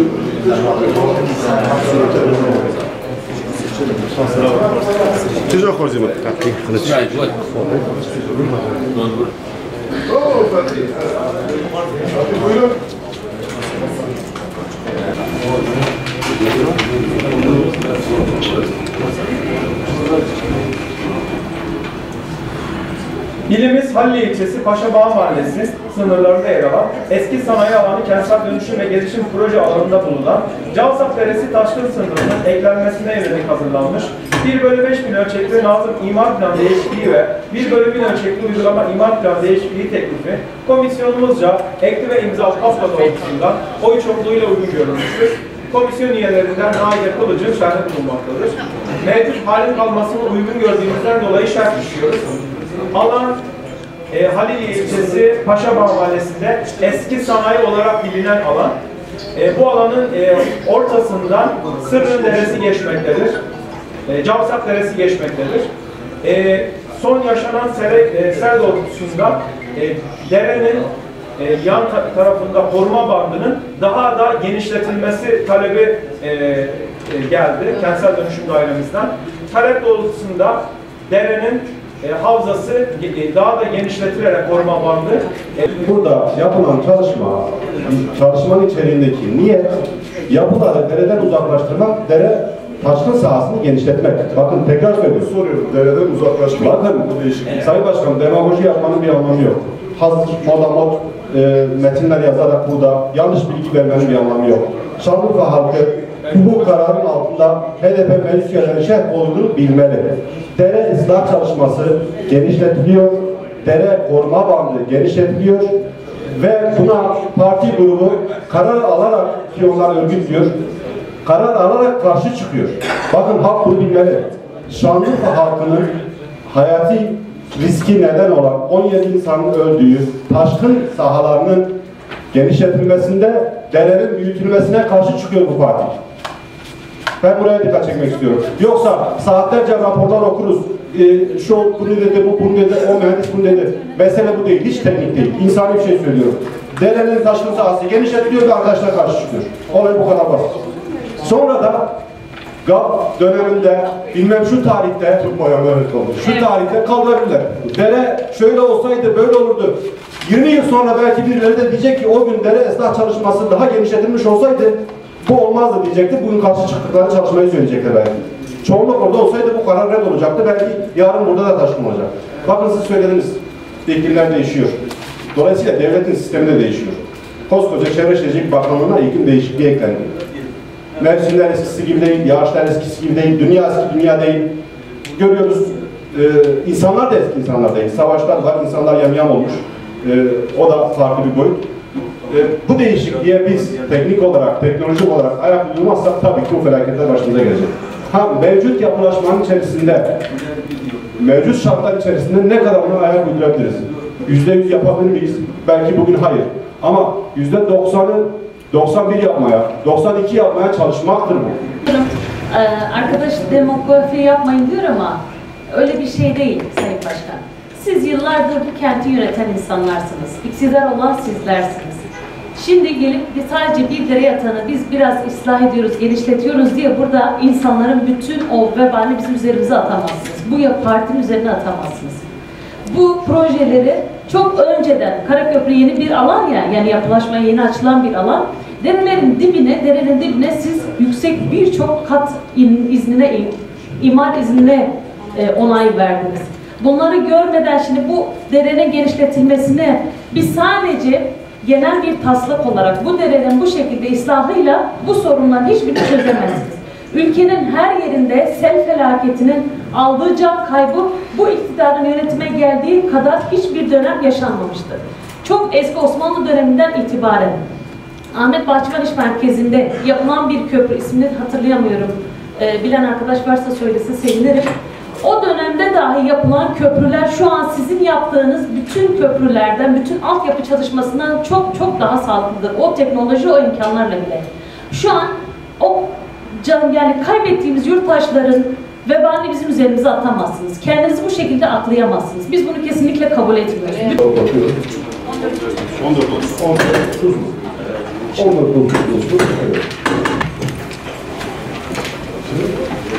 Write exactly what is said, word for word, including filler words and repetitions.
Toujours خوردیم. İlimiz Halil ilçesi Paşabağ Mahallesi sınırlarında yer alan eski sanayi alanı kentsel dönüşüm ve gelişim proje alanında bulunan Cavsak Deresi taşkın sınırının eklenmesine yönelik hazırlanmış bir bölü beş bin ölçekli Nazım İmar Planı Değişikliği ve bir bölü bin ölçekli Uygulama İmar Planı Değişikliği teklifi komisyonumuzca ekli ve imzalı taslak doğrultusunda oy çokluğuyla uygun görülmüştür. Komisyon üyelerinden Naide Kılıcı şerhi bulunmaktadır. Mevcut halin kalmasını uygun gördüğümüzden dolayı şerh düşüyoruz. Alan e, Halil ilçesi Paşabağ Mahallesi'nde eski sanayi olarak bilinen alan. E, bu alanın e, ortasından Sırrın Deresi geçmektedir. E, Cavsak Deresi geçmektedir. E, son yaşanan sere, e, sel doğrultusunda e, derenin e, yan ta tarafında koruma bandının daha da genişletilmesi talebi e, e, geldi kentsel dönüşüm dairemizden. Talep doğrultusunda derenin E, havzası e, daha da genişletilerek koruma bandı. E, Burada yapılan çalışma, çalışmanın içeriğindeki niyet, yapıları dereden uzaklaştırmak, dere taşkın sahasını genişletmek. Bakın tekrar söylüyorum. Soruyorum, dereden uzaklaşmak. Bakın, evet. Sayın Başkanım, demagoji yapmanın bir anlamı yok. Hazır, moda mod e, metinler yazarak burada yanlış bilgi vermenin bir anlamı yok. Şanlıurfa halkı bu kararın altında H D P meclis üyeleri şerh olduğunu bilmeli. Dere ıslah çalışması genişletiliyor, dere koruma bandı genişletiliyor ve buna parti grubu karar alarak, ki onlar örgütlüyor, karar alarak karşı çıkıyor. Bakın halk bunu bilmeli. Şanlıurfa halkının hayati riski neden olan on yedi insanın öldüğü taşkın sahalarının genişletilmesinde derenin büyütülmesine karşı çıkıyor bu parti. Ben buraya dikkat çekmek istiyorum. Yoksa saatlerce raporlar okuruz. Ee, şu bunu dedi, bu bunu dedi, o mühendis bunu dedi. Mesele bu değil, hiç teknik değil. İnsani bir şey söylüyorum. Derenin taşkın sahası genişletiliyor ve arkadaşlar karşı çıkıyor. Olay bu kadar basit. Sonra da G A P döneminde, bilmem şu tarihte, şu tarihte kaldırabilirler. Dere şöyle olsaydı, böyle olurdu. yirmi yıl sonra belki birileri de diyecek ki o gün dere ıslah çalışması daha genişletilmiş olsaydı bu olmazdı diyecekti. Bugün karşı çıktıkları çalışmayı söyleyecekler belki. Çoğunluk orada olsaydı bu karar red olacaktı. Belki yarın burada da taşkın olacak. Bakın siz söylediniz. İklimler değişiyor. Dolayısıyla devletin sistemi de değişiyor. Koskoca Çevre Şehircilik Bakanlığı'na iklim değişikliği eklendi. Mevsimler eskisi gibi değil, yağışlar eskisi gibi değil, dünya eski dünya değil. Görüyoruz, e, insanlar da eski insanlar değil. Savaşlar var, insanlar yamyam olmuş. E, o da farklı bir boyut. E, bu değişikliğe biz teknik olarak, teknolojik olarak ayak uydurmazsak tabii ki bu felaketler başımıza gelecek. Ha, mevcut yapılaşmanın içerisinde, mevcut şartlar içerisinde ne kadar ona ayak uydurabiliriz? Yüzde yüz yapabilir miyiz? Belki bugün hayır. Ama yüzde doksanı, doksan bir yapmaya, doksan iki yapmaya çalışmaktır bu. Ee, arkadaş demografi yapmayın diyor ama öyle bir şey değil Sayın Başkan. Siz yıllardır bu kenti yöneten insanlarsınız. İktidar olan sizlersiniz. Şimdi gelip sadece bir dere yatağını biz biraz ıslah ediyoruz, genişletiyoruz diye burada insanların bütün o vebalini bizim üzerimize atamazsınız. Bu ya partinin üzerine atamazsınız. Bu projeleri çok önceden, Karaköprü yeni bir alan ya, yani yapılaşmaya yeni açılan bir alan. Derelerin dibine, derenin dibine siz yüksek birçok kat in, iznine, in, imar iznine e, onay verdiniz. Bunları görmeden şimdi bu derenin genişletilmesine biz sadece genel bir taslak olarak bu derenin bu şekilde ıslahıyla bu sorunların hiçbirini çözemezsiniz. Ülkenin her yerinde sel felaketinin aldığı can kaybı bu iktidarın yönetime geldiği kadar hiçbir dönem yaşanmamıştır. Çok eski Osmanlı döneminden itibaren Ahmet Bahçıvan İş Merkezi'nde yapılan bir köprü, ismini hatırlayamıyorum, ee, bilen arkadaş varsa söylesin sevinirim. O dönemde dahi yapılan köprüler şu an sizin yaptığınız bütün köprülerden, bütün altyapı çalışmasından çok çok daha sağlıklıdır. O teknoloji, o imkanlarla bile. Şu an o can, yani kaybettiğimiz yurttaşların vebalini bizim üzerimize atamazsınız. Kendinizi bu şekilde aklayamazsınız. Biz bunu kesinlikle kabul etmiyoruz. on dört on dört on dört on dört ederim.